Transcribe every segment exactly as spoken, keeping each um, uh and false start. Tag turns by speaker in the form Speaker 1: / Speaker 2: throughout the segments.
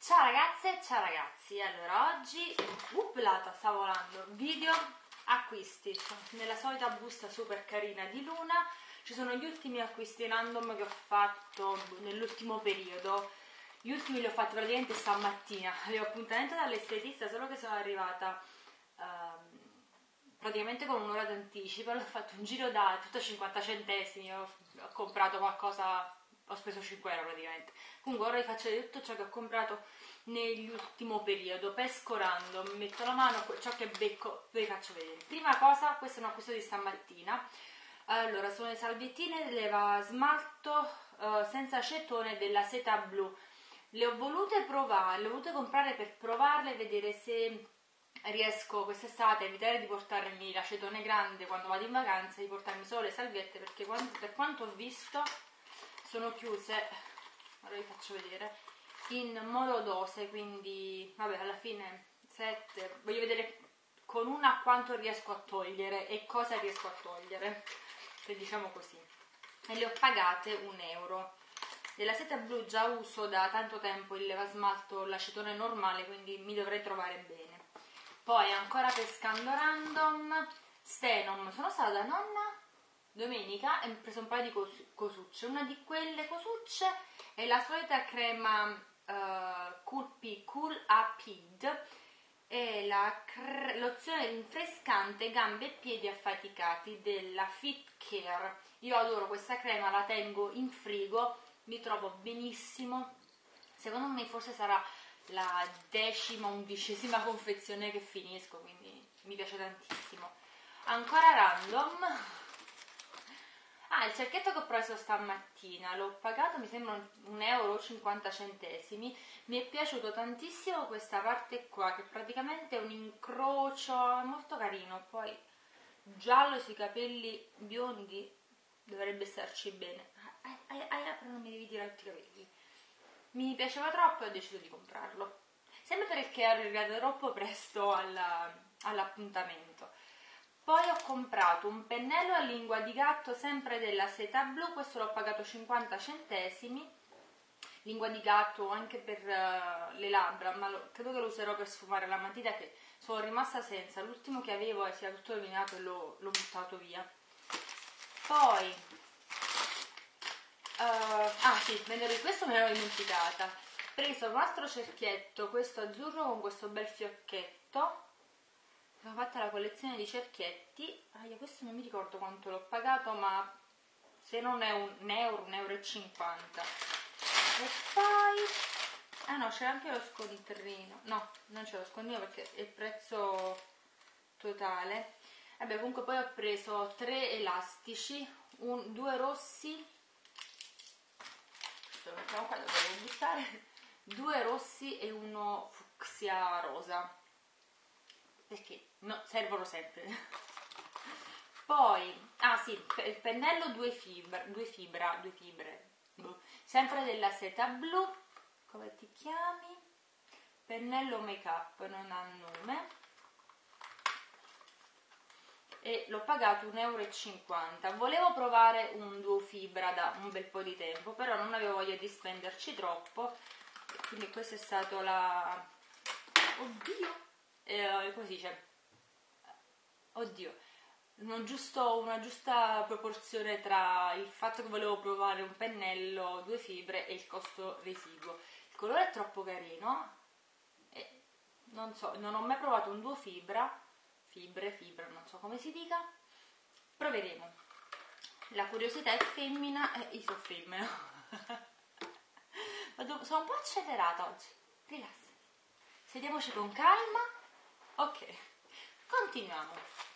Speaker 1: Ciao ragazze, ciao ragazzi, allora oggi, uplata, sta volando, video acquisti, nella solita busta super carina di Luna, ci sono gli ultimi acquisti random che ho fatto nell'ultimo periodo, gli ultimi li ho fatti praticamente stamattina, avevo appuntamento dall'estetista, solo che sono arrivata ehm, praticamente con un'ora d'anticipo, ho fatto un giro da tutto cinquanta centesimi, ho, ho comprato qualcosa... ho speso cinque euro praticamente. Comunque ora vi faccio vedere tutto ciò che ho comprato nell'ultimo periodo. Pesco random, metto la mano a ciò che becco, ve li faccio vedere. Prima cosa, questo è un acquisto di stamattina. Allora, sono le salviettine leva smalto eh, senza acetone della Seta Blu. Le ho volute provare, le ho volute comprare per provarle e vedere se riesco quest'estate a evitare di portarmi l'acetone grande quando vado in vacanza, di portarmi solo le salviette, perché quando, per quanto ho visto sono chiuse, ora vi faccio vedere, in monodose, quindi vabbè, alla fine sette, voglio vedere con una quanto riesco a togliere e cosa riesco a togliere, che diciamo così. E le ho pagate un euro. Della Seta Blu già uso da tanto tempo il levasmalto, l'acetone normale, quindi mi dovrei trovare bene. Poi ancora pescando random, Stenom, sono stata da nonna domenica e ho preso un paio di cos cosucce. Una di quelle cosucce è la solita crema uh, Cool P, Cool Apid, è l'ozione rinfrescante gambe e piedi affaticati della Fit Care. Io adoro questa crema, la tengo in frigo, mi trovo benissimo. Secondo me forse sarà la decima, undicesima confezione che finisco, quindi mi piace tantissimo. Ancora random. Ah, il cerchietto che ho preso stamattina, l'ho pagato, mi sembra un euro cinquanta centesimi. Mi è piaciuto tantissimo questa parte qua, che praticamente è un incrocio molto carino. Poi giallo sui capelli biondi, dovrebbe starci bene. Ah, ah, ah, ah, però non mi devi tirare tutti i capelli. Mi piaceva troppo e ho deciso di comprarlo. Sempre perché ero arrivata troppo presto all'appuntamento. Poi ho comprato un pennello a lingua di gatto sempre della Seta Blu, questo l'ho pagato cinquanta centesimi, lingua di gatto anche per uh, le labbra, ma lo, credo che lo userò per sfumare la matita, che sono rimasta senza, l'ultimo che avevo è sia tutto rovinato e l'ho buttato via. Poi, uh, ah sì, di questo me l'ero dimenticata, ho preso un altro cerchietto, questo azzurro con questo bel fiocchetto. Ho fatto la collezione di cerchietti, ah, io questo non mi ricordo quanto l'ho pagato, ma se non è un euro, un euro e cinquanta. E poi, ah no, c'è anche lo scontrino, no, non c'è lo scontrino perché è il prezzo totale. Vabbè, comunque poi ho preso tre elastici, un, due rossi, questo lo mettiamo qua, lo devo buttare, due rossi e uno fucsia rosa, perché no, servono sempre. Poi, ah sì, il pennello due fibra, due fibra, due fibre, sempre della Seta Blu, come ti chiami? Pennello make up, non ha nome, e l'ho pagato un euro e cinquanta. Volevo provare un duo fibra da un bel po' di tempo, però non avevo voglia di spenderci troppo, quindi questa è stata la... oddio! Eh, come si dice? Oddio, una, giusto, una giusta proporzione tra il fatto che volevo provare un pennello, due fibre e il costo residuo. Il colore è troppo carino e non so, non ho mai provato un duo fibra, fibre, fibra, non so come si dica, proveremo. La curiosità è femmina e io sono femmina. Sono un po' accelerata oggi, rilassati, sediamoci con calma. Ok, continuiamo.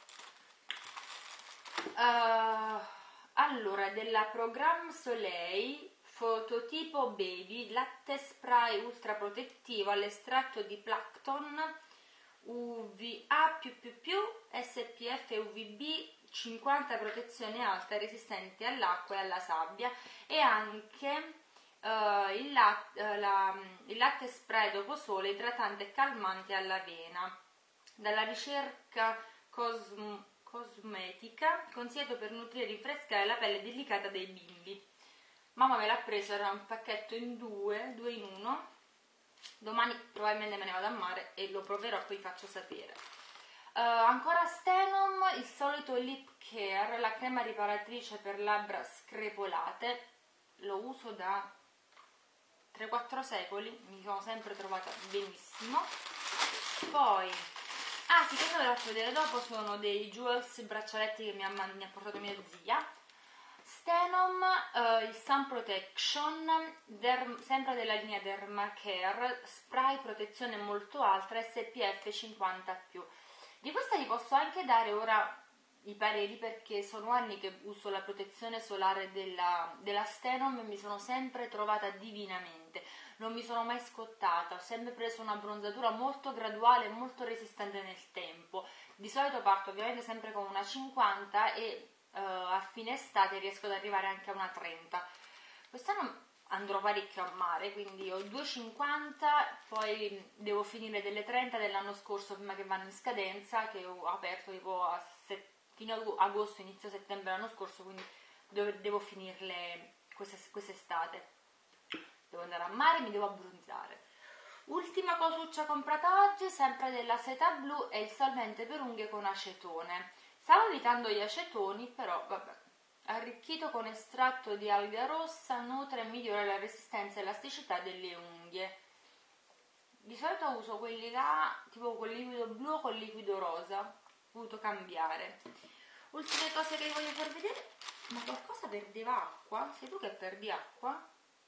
Speaker 1: Uh, allora, della Programme Soleil fototipo baby latte spray ultra protettivo all'estratto di plancton U V A più più più S P F U V B cinquanta, protezione alta resistente all'acqua e alla sabbia, e anche uh, il, lat uh, la, il latte spray dopo sole idratante e calmante all'avena, dalla ricerca cosm cosmetica, consigliato per nutrire e rinfrescare la pelle delicata dei bimbi. Mamma me l'ha preso, era un pacchetto in due, due in uno, domani probabilmente me ne vado a mare e lo proverò e poi vi faccio sapere. Uh, ancora Stenom, il solito Lip Care, la crema riparatrice per labbra screpolate, lo uso da tre quattro secoli, mi sono sempre trovata benissimo. Poi, ah sì, questo ve lo faccio vedere dopo, sono dei Jewels braccialetti che mi ha, mi ha portato mia zia. Stenom, uh, il Sun Protection, derm, sempre della linea Dermacare, spray protezione molto alta, S P F cinquanta più. Di questa vi posso anche dare ora i pareri perché sono anni che uso la protezione solare della, della Stenom e mi sono sempre trovata divinamente, non mi sono mai scottata, ho sempre preso una bronzatura molto graduale e molto resistente nel tempo. Di solito parto ovviamente sempre con una cinquanta e uh, a fine estate riesco ad arrivare anche a una trenta. Quest'anno andrò parecchio a mare, quindi ho due cinquanta, poi devo finire delle trenta dell'anno scorso prima che vanno in scadenza, che ho aperto tipo a set, fine agosto, inizio settembre l'anno scorso, quindi devo, devo finirle quest'estate. Devo andare a mare e mi devo abbronzare. Ultima cosuccia comprata oggi, sempre della Seta Blu, è il solvente per unghie con acetone. Stavo evitando gli acetoni, però vabbè. Arricchito con estratto di alga rossa, nutre e migliora la resistenza e elasticità delle unghie. Di solito uso quelli là, tipo con liquido blu o con liquido rosa. Ho voluto cambiare. Ultime cose che vi voglio far vedere. Ma qualcosa perdeva acqua? Sei tu che perdi acqua?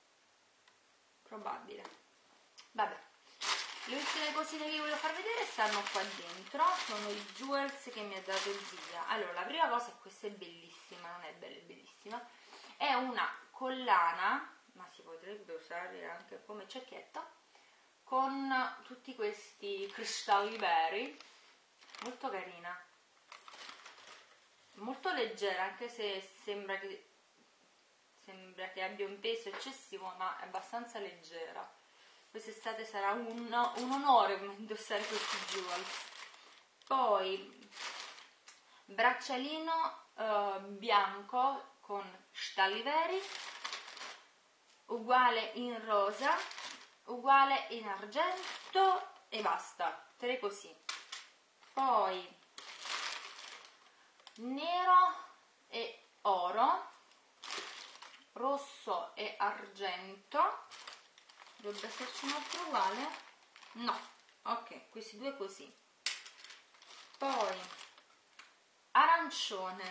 Speaker 1: Probabile. Vabbè. Le ultime cosine che vi voglio far vedere stanno qua dentro, sono i Jewels che mi ha dato zia. Allora, la prima cosa è questa, è bellissima, non è bella, è bellissima. È una collana, ma si potrebbe usare anche come cecchetto, con tutti questi cristalli veri, molto carina. Molto leggera, anche se sembra che, sembra che abbia un peso eccessivo, ma è abbastanza leggera. Quest'estate sarà un, un onore indossare questi jewels. Poi braccialino eh, bianco con stalli veri, uguale in rosa, uguale in argento e basta, tre così. Poi nero e oro, rosso e argento. Dovrebbe esserci un altro uguale? No, ok, questi due così. Poi arancione,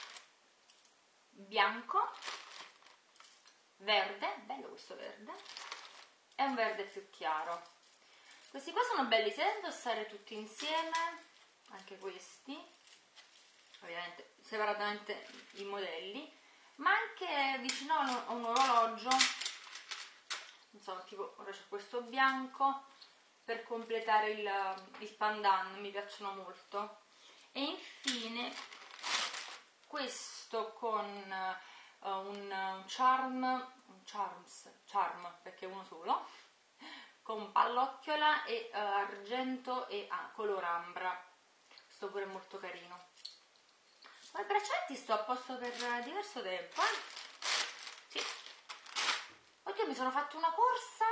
Speaker 1: bianco, verde, bello questo verde, e un verde più chiaro. Questi qua sono belli sia da indossare tutti insieme, anche questi, ovviamente separatamente i modelli, ma anche vicino a un orologio. Insomma, tipo ora c'è questo bianco per completare il, il pandan, mi piacciono molto. E infine questo con uh, un, un charm, un charms, charm perché è uno solo, con pallocciola e uh, argento e ah, color ambra. Questo pure è molto carino. Ma i braccialetti sto a posto per diverso tempo, eh? Sì. Oddio, mi sono fatto una corsa.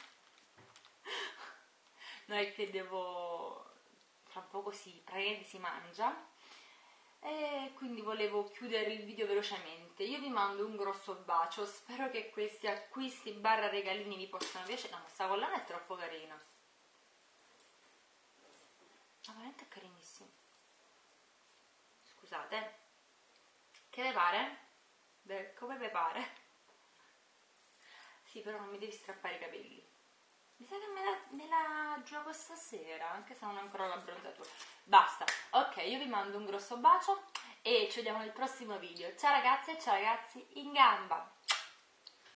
Speaker 1: No, è che devo, fra poco si, praticamente si mangia e quindi volevo chiudere il video velocemente. Io vi mando un grosso bacio, spero che questi acquisti barra regalini vi possano piacere. No, questa collana è troppo carina, ma veramente è carinissima. Scusate, che vi pare? Beh, come vi pare? Sì, però non mi devi strappare i capelli. Mi sa che me la, me la gioco stasera, anche se non ho ancora la bronzatura. Basta, ok, io vi mando un grosso bacio e ci vediamo nel prossimo video. Ciao ragazze e ciao ragazzi, in gamba!